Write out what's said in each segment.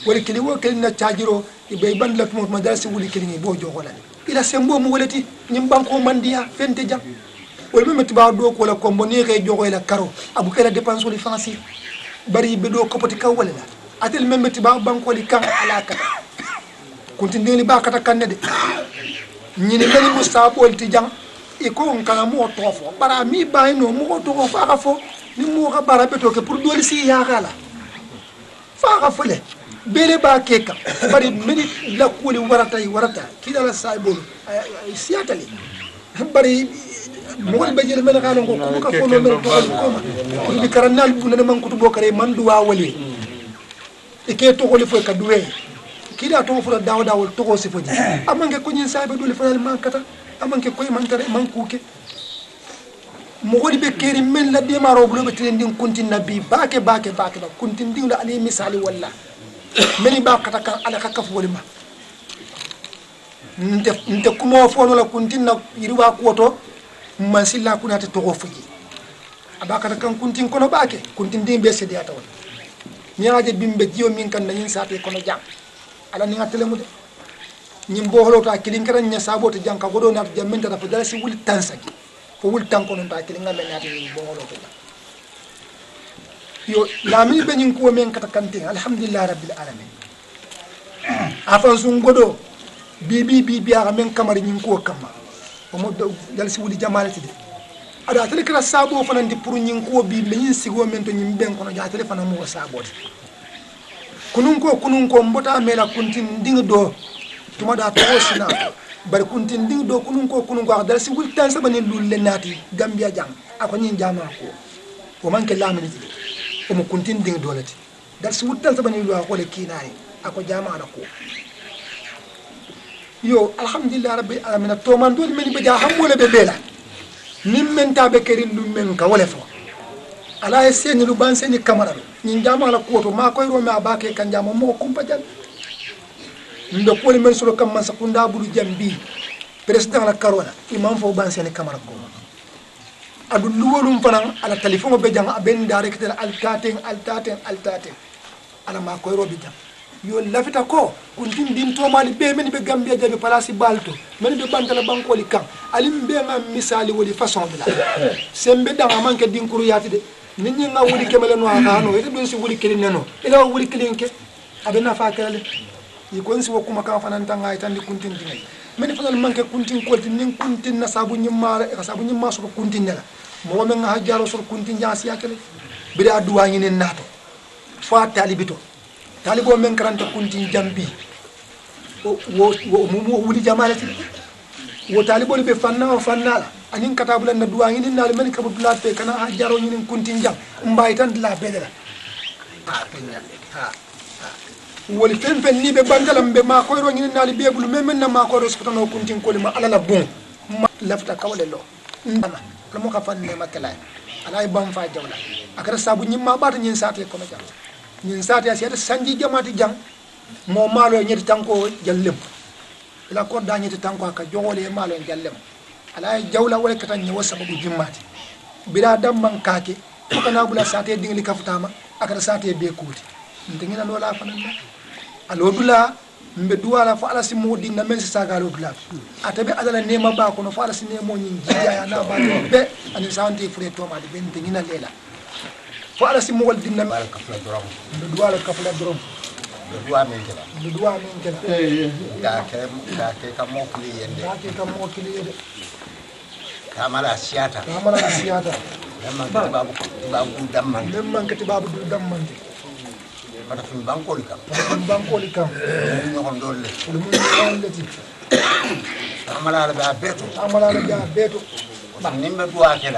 ولكن هو كلنا تاجرو يبان لك مدرسة ولكن يبو جوغلا إلى سمبو مولتي نيمبانكو مانديا فنتجا ولمن متبع دوك ولا كومبوني غي جوغو إلى كارو أبو كلا ديبانسو لي فرنسي bari bedo kopoti kawala atel membe tiba banko li kan alaka kunti ndeli ba kata kanne de nyini meli mustabol ti jang e ko on kala mo tofo bara mi bay no mo to ko fa fo ni mo ka bara beto ke pour doli si ya gala fa fole bele ba keka bari meli la kuli warata kila la saibol siatali bari mo be jël mel xalon ko ko fo no mel ko bi karanal bu ne man kutu bokare man duwa wali e ke to ko le fo ka duwe kida to fo dawol to ko se fo ji amange ko nyin saybe dole fanal man kata amange ko man tare man kuke mo wodi be keri men la de maro bu be trending kuntin nabi bake ba kuntin diwla ali misali walla meni ba kata kan ala ka kaf woli ma nte kumo fo no la kuntin na yiriwa ko to man silla kunata togo fuji abakata kan kuntin kono bake kuntin dimbe sedi ata won nyaaje bimbe jiyo min kan nyin saate kono jam ala ni ngatele mu de nyim bo holo ta kilin kan nya sabo to janka godo na to jammen ta fa dalasi wul tansaki fo wul tan kono ta kilin ngam na to bo holo to yo la mi be nyin ko men kata kante alhamdulillah rabbil alamin afan sun godo bibi aga men kamar nyin ko kama omo dalsi wuli jamalati de ada tele kala sabo fanandi pour nyin ko bi me nyin sigo men to nyin ben kono ja tele fana mo sabo kunun ko mbota mela kuntin ding do tuma da to sina bar kuntin ding do kunun ko dalsi wul tan sabani lulle nati gambia jang ako nyin jama ko o manke laminiti o mo kuntin ding do lati dalsi wul tan sabani lu ko le kinai ako jama ala ko yo alhamdulillah rabbil alamin to man dol men be ja hamole be bela nim men tabe kerin lu men ka wala fo ala seni lu ban seni kamara nyin jama la ko to ma koy ro ma ba ke kan jama mo kumpa jal ndo poli men solo kam man sakunda bulu jambi president la karola imam fo ban seni kamara ko adu luwolum fanan ala telephone be jang ben direct altaten ala ma koy ro bi jam yo lafita ko kuntin din to mali be men be gambia jabe palasi balto men be bantala bankoli kan alim be ma misali woli façon bila sembe dama manke din kuru yati de nit ñi nga wuli kemele no aka no ite don si wuli kelin neno ila wuli kelin ke abena fa kale yi kon si wokuma kan fanan tanga itandi kuntin dinay men fanal manke kuntin ko tin kuntin na sabu nyimma so kuntin nela mo men nga hajjaro so kuntin jasi yakele bi da duwa ngi nen nato fa talibito talibo men karanta kuntin jambi wo wuli jamalati wo talibo be fannala anin katabula na duwa ngi nal men kabu dulate kana hajjaro ngi kuntin jam mbay tan la bedela woli fen ni be bangalam be ma koyro ngi nal bebul men na ma koyro sutano kuntin ko ma ala la bon lafta kawle lo ndana la mo ka fanne makala ala bam fa jawla akara sabu nyimma bata nyin saate ko ma jam nyin saate asiata sanji jamati jang mo malo nyeti tanko jallem ila ko da nyeti tanko ka jogole malo jallem ala jawla wala katan nyawa sababu jimmati bila damman kake ko kana bula saate dingli kafutama akara saate be kuti ndingina no la fanana alo dula mbe duwala fa ala si modi na men saga alo dula atabe adala nema ba ko no fa ala si nemo nyin jiya na ba be ani santi fure to ma de ben ndingina lela fa ala si mo wal dinna mal kafla dorom mbe duwala kafla dorom duwa men kala da ke kam mo kli yende kamala siata babu damman pada fim bankoli kam ñoxon dolle lu leti amala la beto nimbe duwa kala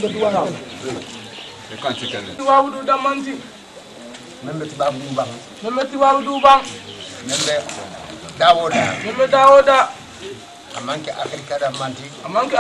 e kantikale duwa du damanti membe tibabu du bang membe dawoda amanke afrika damanti amanke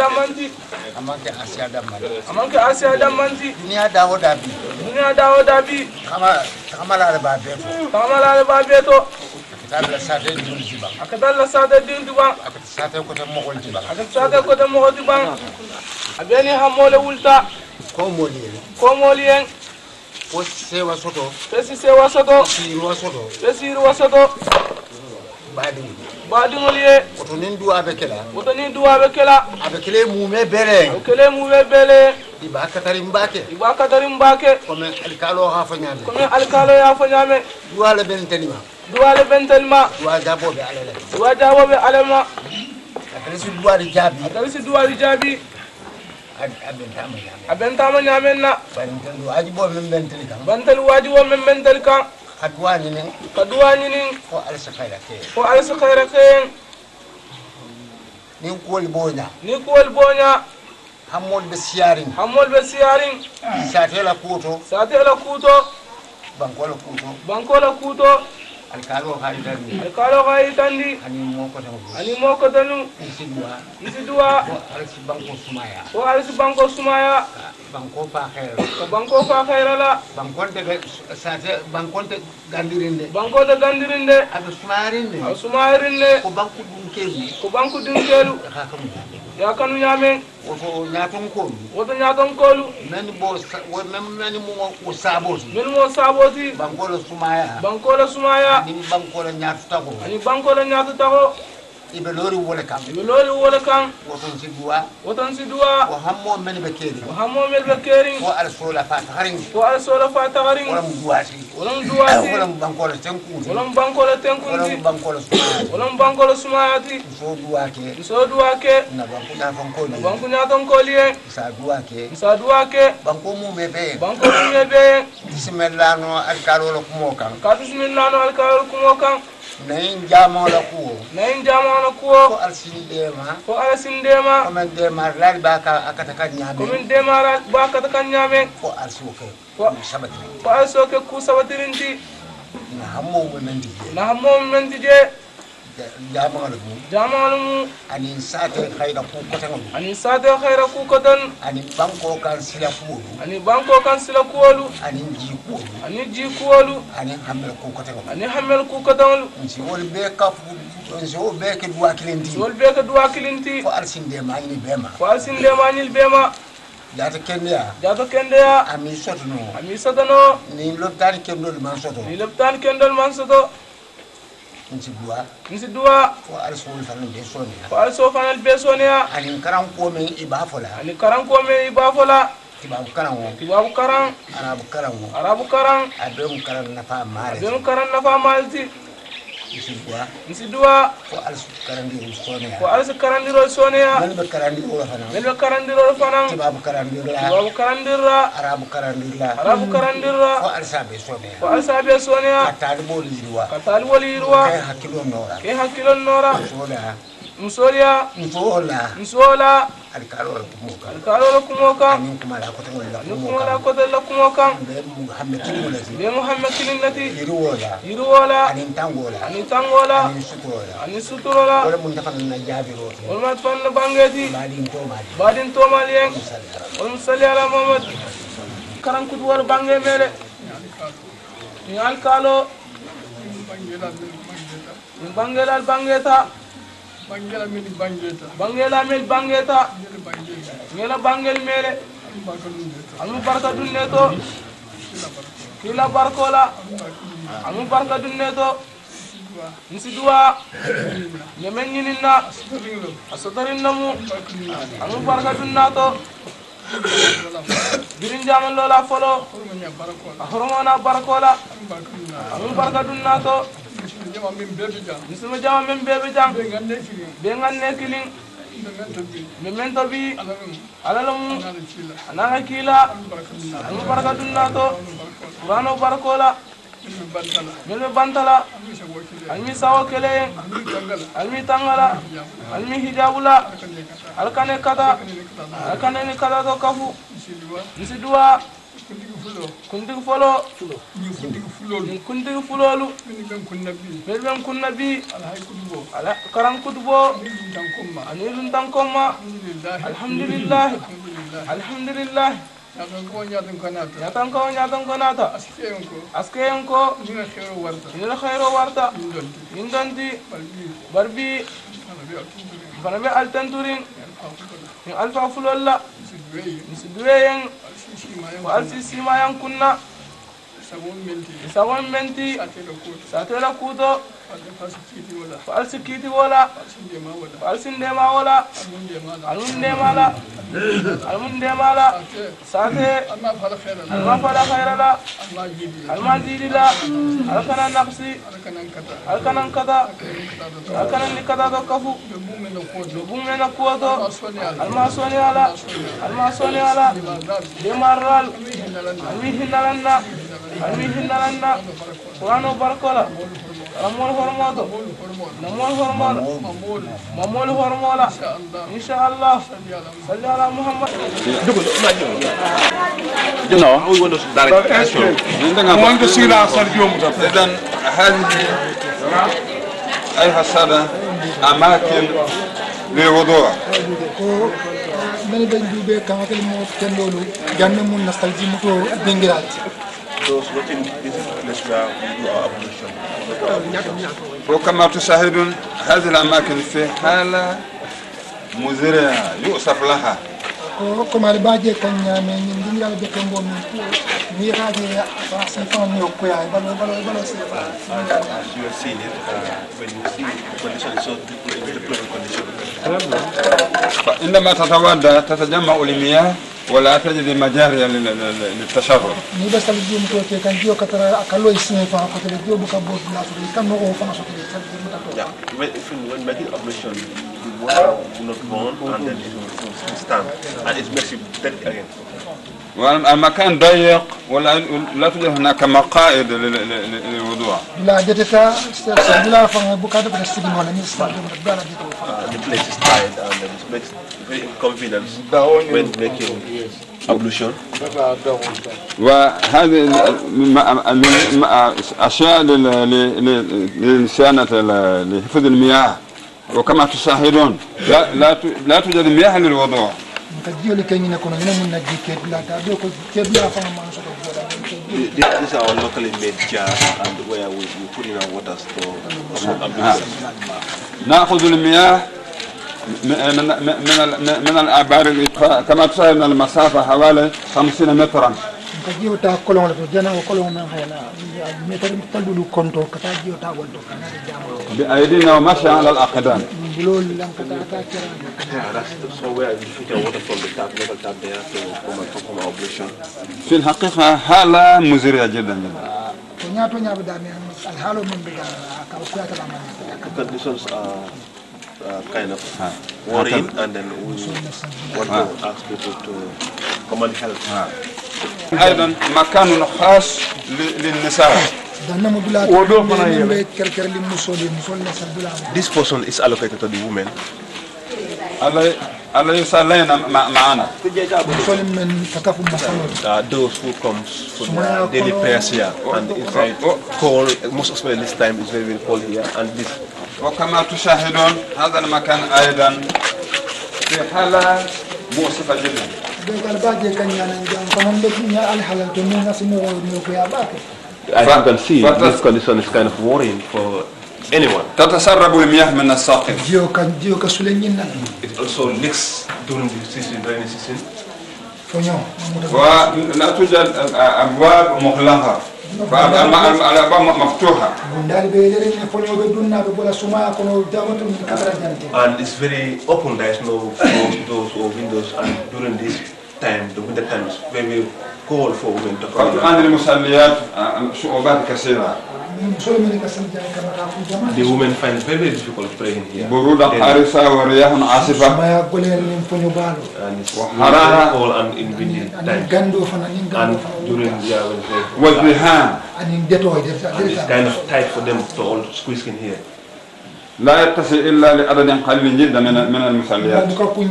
asia damanti dunia dawoda bi kamala le ba beto akatalla sade dindu ba akatata ko te mo bang abeni hamole wulta ko molien sewa soto pesi sewa soto siruwa soto pesiruwa soto baadiŋol ye woto nin duwa be kela woto ni duwaɓe kela abe kele mume bere o kele muɓe bele iba katari mbake iba kadari mbake comme alkalo ha fo nyame komin alkalo ya fo ñaame duwa le ben tenima duwale bentelma duwa jabobe alele duwa jawoɓe alema akale su duwa di jabi adari si duwali jaabi aben tama nyame a bentama ñaamen na barin tan duwa ji bo men ben teli kam bantel waaji wo men bentel kan hatwa ni nen ka duwañinin ko alsa khayra ke fo alasi hayra keyen nin ko bonya ni kuwol boña hammol be siyarin hammol ɓe siyarin satela kuto satela kuuto bankola kuto bankola kuuto alkalo ha idani alkalo ka yitandi ani mo ko tan ani mokotanu isi duwa isi duwa ko alsi banko sumaya fo alasi banko sumaya banko fa khayra ko banko fa hayrala bankonte sate bankonte gandirinde bankoto gandirinde abe sumarinde a sumayirinde ko banku dum kebi ko banku dinkelu ha kam ya kanu ñaamen woto nyaton ko woto ñaton koolu men bo men mo o saboti min mo saaboti banko la sumaya bankola sumaya ni banko la nyatu tako ani bankola ñaatu taxo ibe lori wala kam ɓe looli wole kan woto ci duwa woton si duwa ko hammo men be kedi o hammomel ɓe keerin ko al sola fa harin fo ala soola fa wala taxarin mu duwati wolon duwati wala mu banko la tenku wolon bankola wala mu tenkunti banko la sumaya wolon bankola sumayati so duwa ke so duwa ke na banko na fon ko ni banku ñaton kooli yen sa duwa ke sa duwa ke banko mu me be banko ɗume ɓe yen bismillah no alkalo la kumo kan ka bisimilla no alkalol kumo kan nayin jamo la kuwo nayin jamano ko kuwo alsini dema fo ala sindema comme dema lal ba ka akata kan nyame komin demara bakata kan ñaamen ko alsu ke Ko- sabati fo ala soke ku sabatirinti na hammo mo men di na hammomi menti je jamo la mu jamanu mu ani sate khayda ko ko tan ani sate hayra kukoton ani banko kan sila ko ani banko kan sila kuwolu ani ji ko ani ji kuwolu ani hamel ko ko tan ani hammel kukotonlu si wol be ka so be ke duwa kilenti wol ɓe ko duwa kilinti ko alsin dema ni bema fo ala sindemañil ɓema jata kenya jato kendeya ami sotono ami sotono ni lobtani kendo man soto ni leptani kendol man soto nci duwa nsi duwa fo alsul tan be sonia fo ala so fanal ɓe soneya ani karam ko men iba fola ani karankomen i bafola tibabu karam o tubabu karan arabu karam o arabu karan adum karam nafa mare ɓen karan nafa malti nci duwa nsi duwa fo alsul karam di sonia ko ala si karandirol soneya man be karam di o fana men ɓe karandirol fanan tibabu karam di la tubabu karandirra arabu karam di la arabu fo karandirra alsa be sonia ko alsa ɓe soneya atali bo liwa ka taliwol yirwa kay hakilo nora ke hakkilol nora sola musoliya nsola musola alkalo ko mo kan alkalolo kumo kan ani kuma la ko tan la ni ko mo kumola kan kotol la kumo kan be muhammad kimo la ɓe muhammad kilinnati yiriwola yirwola ani tangola ani tangola ani sutola ani suturola wala mun dafa na jabiro wolmat fanno bangeti badin to mari badin tomal yen sallallahu wolmo salli ala mahamad karankudu wol bange meɗe ni alkalo min bangelal bangeta bangela min bangeta bangela mel bangeta bangela ngela bangel meɗe almu barka dunne to kila barkola almu barka dunne to nsi duwa ñemen ñininna a sotorinnamu almu barka dunna to birin jaman lola folo a hormona barkola almu barka dunna to misima jama men bebe jang be ganne kilin be men to bi alalamu ananga kila almu baraka dunna to qur'ano barakola mel be bantala almi sawo kele almi tangala almi hijabula alkane kata to kafu nsi duwa kuntigi folo kuntigi fulolu mel ben kunna bi ala karan kutubo ani dun tankomma alhamdulillah alhamdulillah ñatan ko nata askeyen ko ina khayro warta indonti barbi fana be altenturin in alfa fulolla misi duweyen ko alsi simayan kunna sabon menti satela kuto falsi kiti wala falsi ndema wala almun ndemala sate alma fala khairala alma zidila alkana naqsi alkanan kata alkanan nikata do kafu bumena kuoto alma soni ala demaral almi hinnalanna qur'ano barkola ramol hormodo namol hormola mamol hormola inshallah salli ala muhammad No, we want to direct question. إذن هذه أيها السادة أماكن للوضوء. من بنجوبة كانت الموت كنولو جنة من نستلزم متو دينجرات. Those looking this place where we do our ablution. وكما تشاهدون هذه الأماكن في حالة مزرعة يؤسف لها. كما الباجي كان من دينجرات بكمبو من ميراجي فاسفان يوكويا بلو سيفا. As you have seen it, when you see the condition is so deplorable condition. فعندما تتودى تتجمع المياه ولا تجد مجاري للتشرب. نيبس اليوم توكي كان جيو كتر أكلوا يسنيفا كتر جيو بكابوس لا تري كان نوعه فما شكله. Yeah, when making ablution, the water will not run and then it will stand and it makes you dirty again. والمكان ضيق ولا توجد هناك مقاعد للوضوء. لا جتتا سبلا فما بكادو بنستخدم ولا نستخدم بلا جتو. The place is tight and it makes very inconvenient when making ablution. وهذه أشياء لصيانة لحفظ المياه وكما تشاهدون لا توجد مياه للوضوء. These are our locally made jars and where we put in our water store for ablution. نأخذ المياه من الآبار كما تشاهدون المسافة حوالي 50 مترا. بأيدينا ومشي على الأقدام. في الحقيقة حالة مزرية جدا. Conditions are kind of worrying, and then we want to ask people to come and help. أيضا مكان خاص للنساء. This portion is allocated to the women. أليس لنا معنا. Those who come for their daily prayers here, and inside cold, most especially this time is very very cold here, and this. وكما تشاهدون هذا المكان أيضا في حالة مؤسفة جدا. As you can see, this condition is kind of worrying for anyone. تتسرب المياه من الساقف. It also leaks during the season, rainy season. ولا توجد أبواب مغلقة. الأبواب مفتوحة. And it's very open. There is no doors or windows. And during this time, the winter time is very cold for women to come. وعند المصليات صعوبات كثيرة. The women find it very, very difficult praying here. برودة حارسة ورياح عاصفة. And it's very cold and in windy times. And during والزحام. and it's kind of tight for them to all squeeze in here. لا يتصل إلا لعدد قليل جدا من المصليات.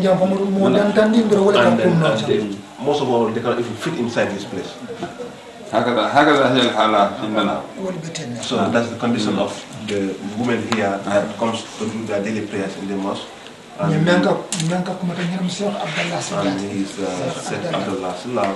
And most of all, they cannot even fit inside this place. هكذا هي الحالة عندنا. So that's the condition of the women here that comes to do their daily prayers in the mosque. And he's Sheikh Abdullah Salam.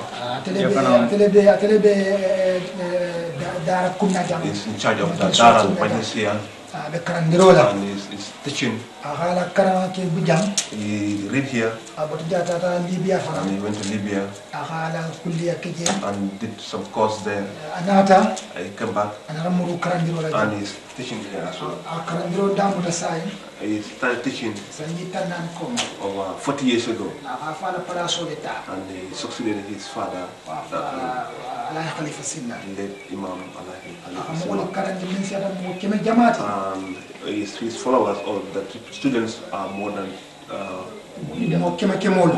He's in charge of the Dara Majlis here. be karandirola and is teaching. akala karama ke bujang He read here abot jata ta Libya and fana he went to Libya akala kulliya keje and did some course there. anata He came back anaramuru karandirola and he's teaching here as well. akarandiro damu ta sai He started teaching sanji tanan ko over 40 years ago akafala para soleta and he succeeded his father, ala khalifa sinna late Imam Alahi. akamul karandi min sada mo keme jamati And his followers or the students are more than mo keme kemol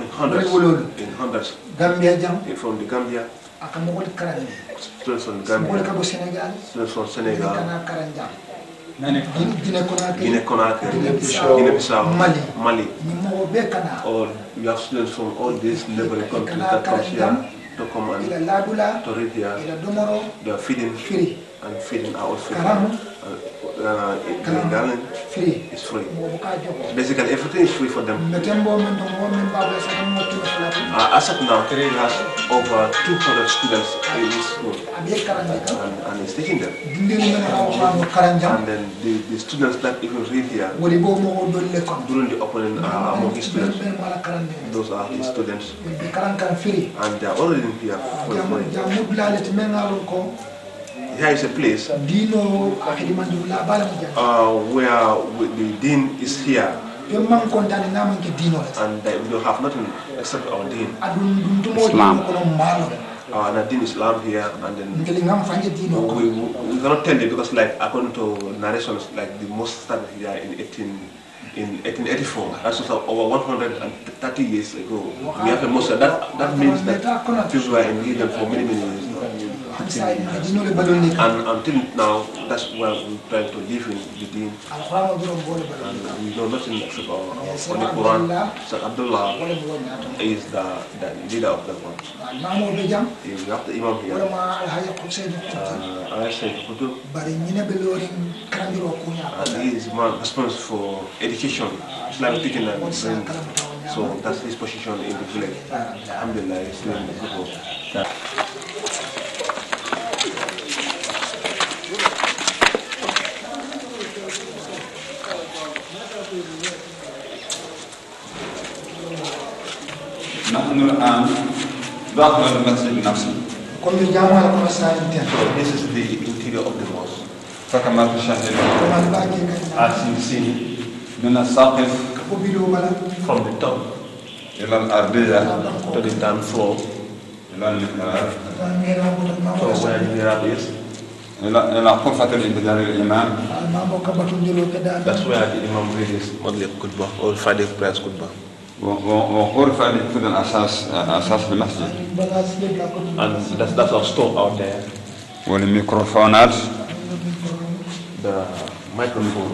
in hundreds Gambia jam from the Gambia, akamul karandi students from mo Gambia, ka bo Senegal students from Senegal, kana karanja nani Guinea Conakry Guinea-Bissau, Mali. ni mo be kana Or you have students from all these neighboring countries that come here to come ila and ladula to read here. ila domoro They are feeding free and feeding our food. Karamu. Garland free is free. mo buka jogo Basically, everything is free for them. metembo men to mo men babu sa mo kilo flatu As of now, he has over 200 students in this school abe karanja ka and he's teaching them. dindiri men ko karanja And then the students that even read here woli bo mo dolle kon during the opening among his students, ben mala karande those are his students, be karan free and they are already here for free. jamu bilale te men ngalon ko Here is a place dino akidi mandu la bala mo jang where the dean is here, be man kontane na man ke dino la and we don't have nothing except our dean. adun dum to mo Islam. ko no malo And the dean is Islam here, and then ngeli ngam fanje dino ko we cannot tell you because, like, according to narrations, like the most started here in 1884. That's just over 130 years ago. We have a mosque. That means that people were in religion for many years now. sai dino le baloni ka And until now, that's where we're trying to live in the deen. alquran do bol baloni And we know nothing except on the Quran. Sayyid Abdullah wala mo nyato is the leader of that one. mamo be jam We have the Imam wala here. ma al hayy husayn I said Qutb, bari ñine be lorin karandiro ko nya and he is man responsible for education, Islamic teaching and training. So that's his position in the village. Alhamdulillah, he's doing a good work. نحن الآن داخل المسجد نفسه comme jama ko sa inten So this is the interior of the mosque. فكما تشاهدون ko man baake kan As you see, من السقف ko bido bala from the top إلى الأرضية to the down floor, إلى المحراب ngena ko mamo from where the mihrab is, إلى غرفة الانتظار الإمام mamo ka batu ndiro ke da that's where the Imam reads his monthly khutbah or Friday prayers khutbah. وغرفة لحفظ أساس المسجد bagas le la ko And that's our store out there. والميكروفونات The microphone.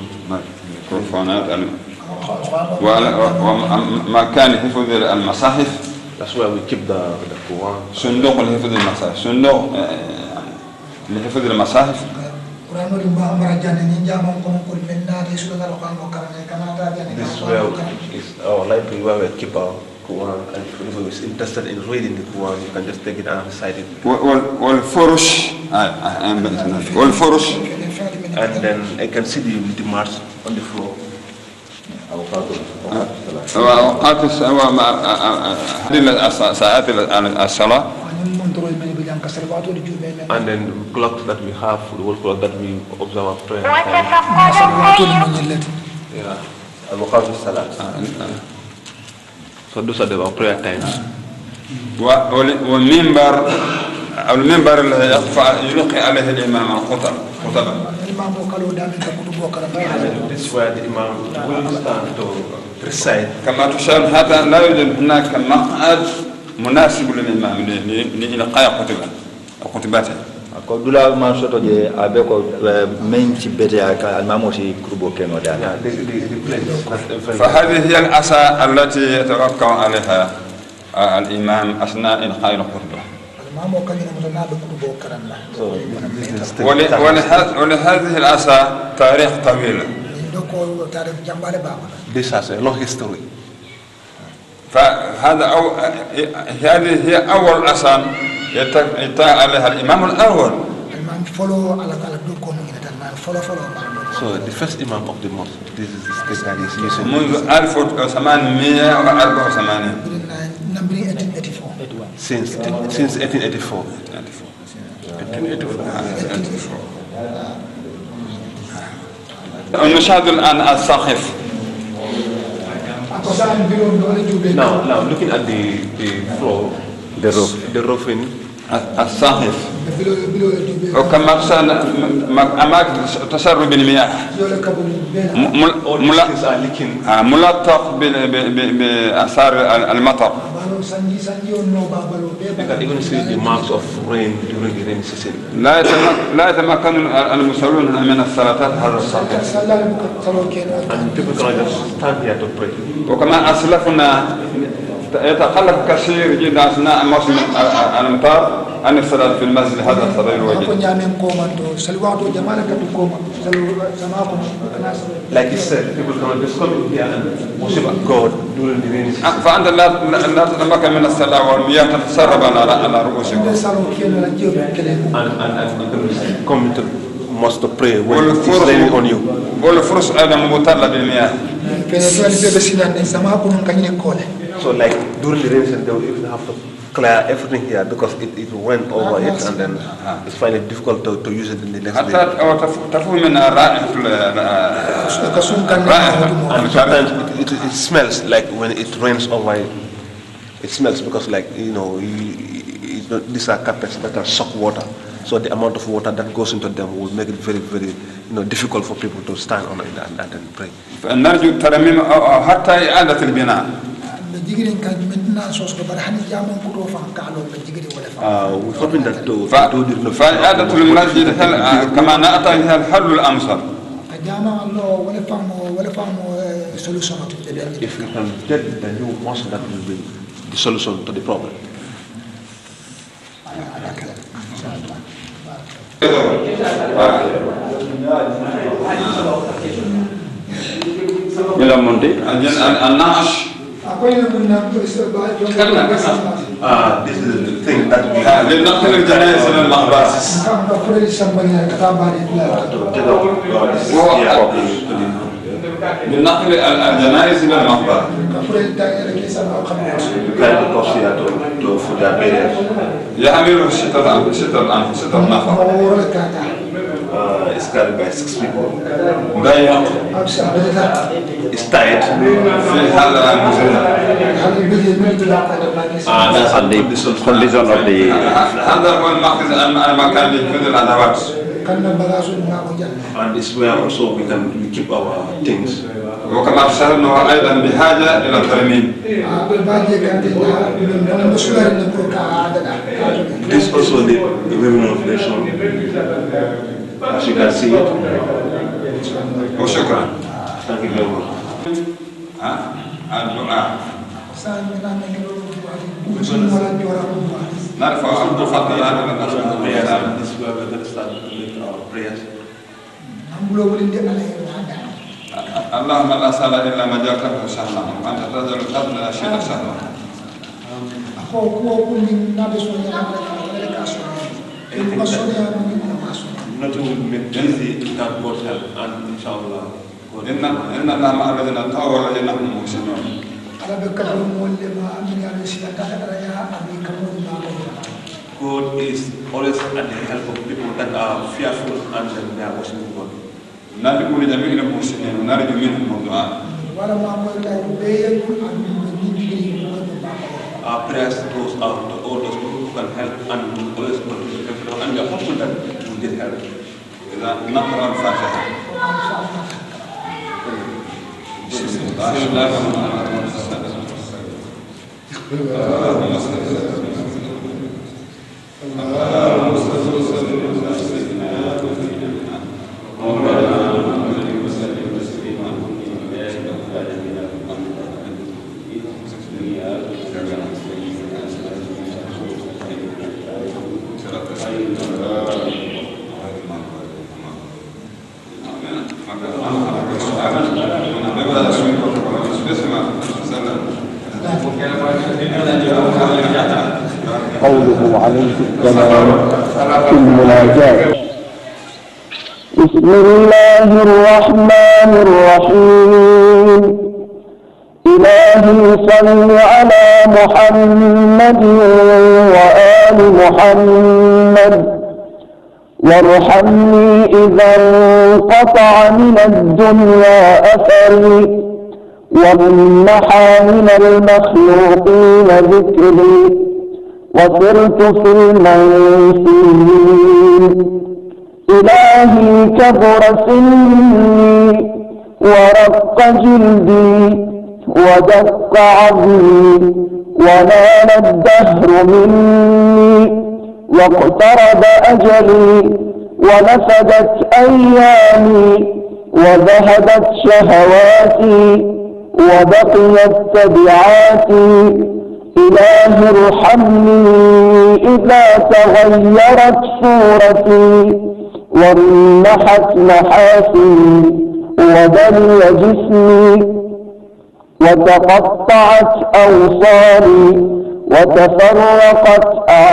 ومكان حفظ المصاحف That's where we keep the Quran. صندوق لحفظ المصاحف صندوق لحفظ المصاحف qur'ano limba amara janne ni jama ko ko men na de sura dal ko karane kana ta janne This is where is our library where we keep our Quran, and if anybody is interested in reading the Quran, you can just take it and recite it. والفرش والفرش And then I can see the mats on the floor. وأوقات ساعات الصلاة ani mon toro men be jam ka salwato di jume men And then the clocks that we have, the whole clock that we observe our prayer. salwato di mon yellet Yeah. Al-Waqaf al-Salat. So those are our prayer times. والمنبر أو المنبر الذي يلقي عليه الإمام الخطبة mamo kalo da men ka kutubo karane And this is where the Imam will stand to recite. كما تشاهد هذا لا يوجد هناك مقعد مناسب للإمام لإلقاء خطبته ko dula man soto je abe ko men ci bete ka almamo ci kurbo keno da Yeah, the place. That's the very فهذه هي الأسى التي يتوقع عليها الإمام أثناء إلقاء الخطبة mamo kan ni mo na do kutubo karana So this is the ولهذه الأسى تاريخ طويل do ko tarif jambale baba This has a long history. فهذا هذه هي أول أسى يتقى عليها الإمام الأول alman follow ala do ko ni tan So the first imam of the mosque, this is the state that is using. منذ 1884 Since 1884. نشاهد الآن الساقف. Now looking at the floor, the roofing. الساقف وكما أماكن تسرب المياه ملطخ بآثار المطر. You can even see the marks of rain during the rainy season. لا يتمكن المصلون من الصلاة هذا الساقف. And people can just stand here to pray. وكما أسلفنا يتخلف كثير جدا أثناء موسم الأمطار عن الصلاة في المسجد هذا الصغير الوجيه. Like you said, people can just come in here and worship God during the rainy season. فأنت لا تتمكن من الصلاة والمياه تتسرب على رؤوسك. And you can just come into mosque to pray when it's raining on you. والفرش أيضا مبتلة بالمياه. So like during the rainy season, they will even have to clear everything here because it went over it, and then it's finally difficult to use it in the next day. And sometimes it smells like when it rains over it. It smells because, like, you know, these are carpets that are soak water, so the amount of water that goes into them will make it very, very, you know, difficult for people to stand on it and then pray. نرجو ترميم حتى إعادة البناء. We're hoping that to do the فإعادة المسجد كما نأتيها الحل الأمثل. If we can get the new mosque, that will be the solution to the problem. إلى مندي النعش. This is the thing that we have. لنقل الجنائز إلى المقبرة. لنقل الجنائز إلى المقبرة. يحمل ستة نفر. It's carried by 6 people. It's tied. That's and the condition of the. And it's where also we keep our things. وكما أرسلنا أيضا بحاجة إلى الترميم. This also the women of the nation, as you can see it. وشكرا. Thank you very much. الدعاء. نرفع الفضل على الناس. This is where we're going to start with our prayers. اللهم لا سهل إلا ما جعلته سهلا وأنت تجعل الحزن لا شيء سهلا. Nothing will make easy without God's help, and inshallah. إن الله مع الذين اتقوا والذين هم محسنون. God is always at the help of people that are fearful and they are worshiping God. ندعو لجميع المحسنين ونرجو منهم الدعاء. Our prayers goes out to all those people who can help and always go to people, and we are hopeful that we will get help. إذا نقرأ الفاتحة. بسم الله الرحمن قوله عليه السلام في المناجاة بسم الله الرحمن الرحيم إلهي صل على محمد وآل محمد وارحمني إذا انقطع من الدنيا أثري ومنحى من المخلوقين ذكري وصرت في المنسيين إلهي كبر سني ورق جلدي ودق عظمي ونال الدهر مني واقترب أجلي ونفدت أيامي وذهبت شهواتي وبقيت تبعاتي إلهي ارحمني إذا تغيرت صورتي وانمحت محاسني وبلي جسمي وتقطعت أوصالي وتفرقت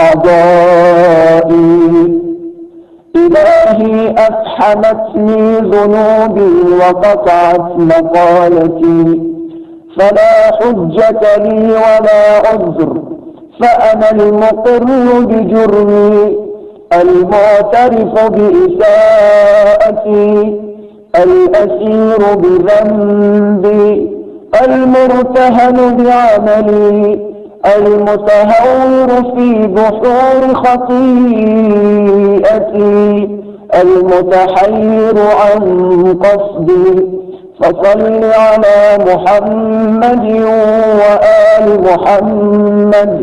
أعضائي إلهي أفحمتني ذنوبي وقطعت مقالتي فلا حجة لي ولا عذر فأنا المقر بجرمي المعترف بإساءتي الأسير بذنبي المرتهن بعملي المتهور في بحور خطيئتي المتحير عن قصدي فصل على محمد وآل محمد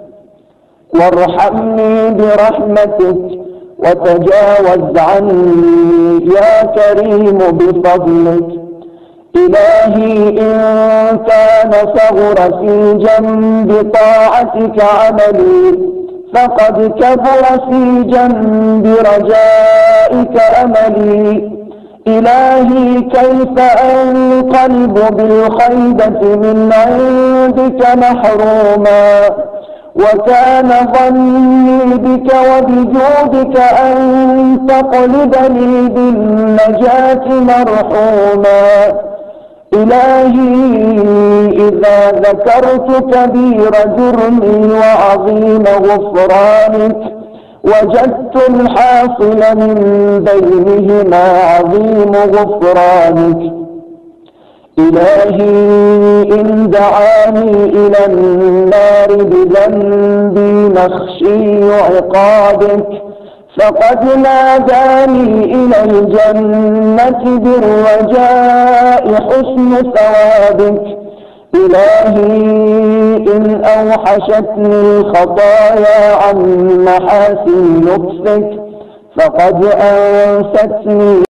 وارحمني برحمتك وتجاوز عني يا كريم بفضلك إلهي إن كان صغر في جنب طاعتك عملي فقد كبر في جنب رجائك أملي إلهي كيف أنقلب بالخيبة من عندك محروما وكان ظني بك وبجودك أن تقلبني بالنجاة مرحوما إلهي إذا ذكرت كبير جرمي وعظيم غفرانك وجدت الحاصل من بينهما عظيم غفرانك إلهي إن دعاني إلى النار بذنبي مخشي عقابك فقد ناداني إلى الجنة بالرجاء حسن ثوابك إلهي إن أوحشتني الخطايا عن محاسن لطفك فقد أنستني